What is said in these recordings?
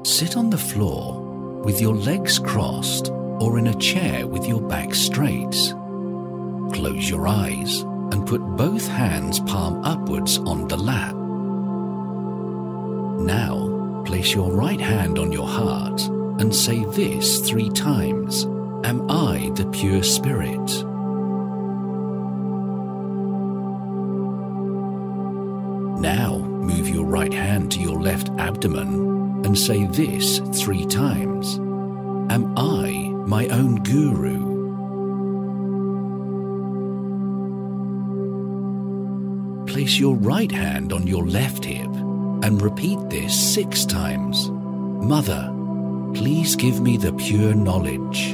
Sit on the floor with your legs crossed or in a chair with your back straight. Close your eyes and put both hands palm upwards on the lap. Now, place your right hand on your heart and say this 3 times. Am I the pure spirit? Now, move your right hand to your left abdomen and say this 3 times. Am I my own guru? Place your right hand on your left hip and repeat this 6 times. Mother, please give me the pure knowledge.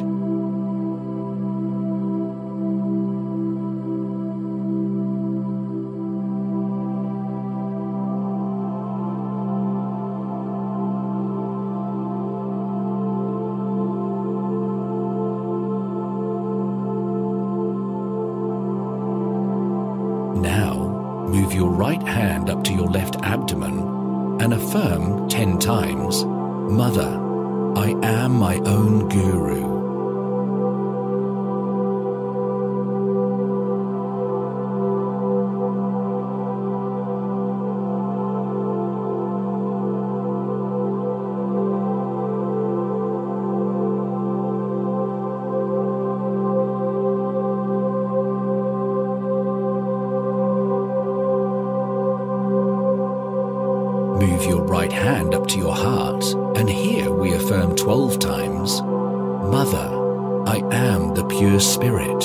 Now, move your right hand up to your left abdomen and affirm 10 times, Mother, I am my own guru. Move your right hand up to your heart, and here we affirm 12 times, Mother, I am the pure spirit.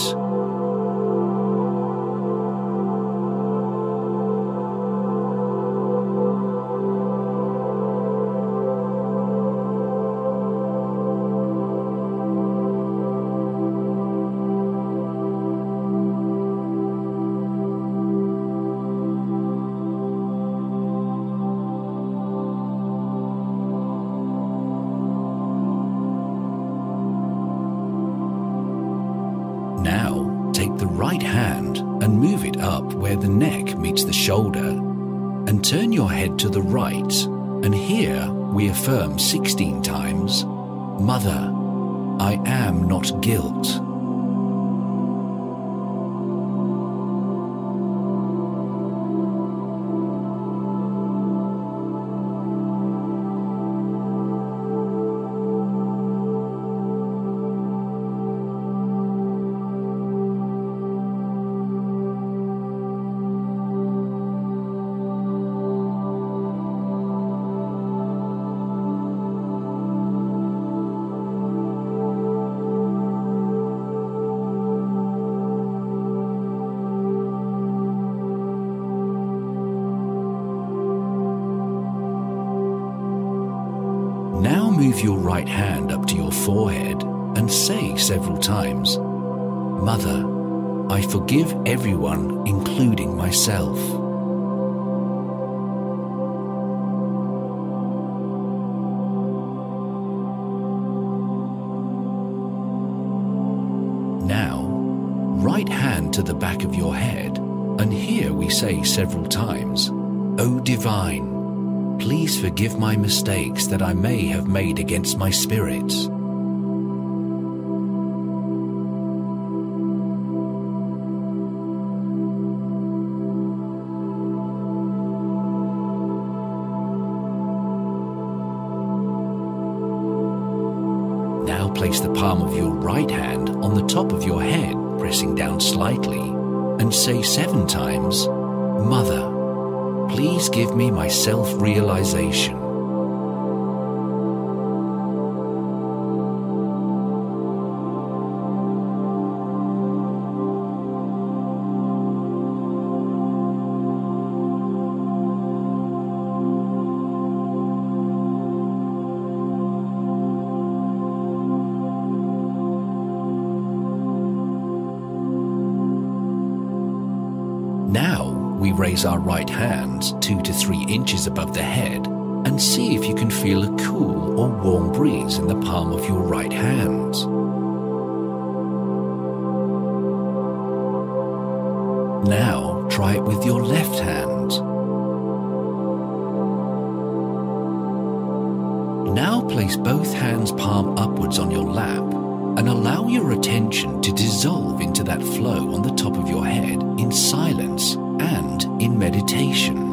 Now, take the right hand and move it up where the neck meets the shoulder, and turn your head to the right, and here we affirm 16 times, Mother, I am not guilt. Now move your right hand up to your forehead and say several times, Mother, I forgive everyone, including myself. Now, right hand to the back of your head, and here we say several times, O Divine, please forgive my mistakes that I may have made against my spirit. Now place the palm of your right hand on the top of your head, pressing down slightly, and say 7 times, Mother, please give me my self-realization. Now, we raise our right hand 2 to 3 inches above the head and see if you can feel a cool or warm breeze in the palm of your right hand. Now, try it with your left hand. Now place both hands palm upwards on your lap and allow your attention to dissolve into that flow on the top of your head in silence and in meditation.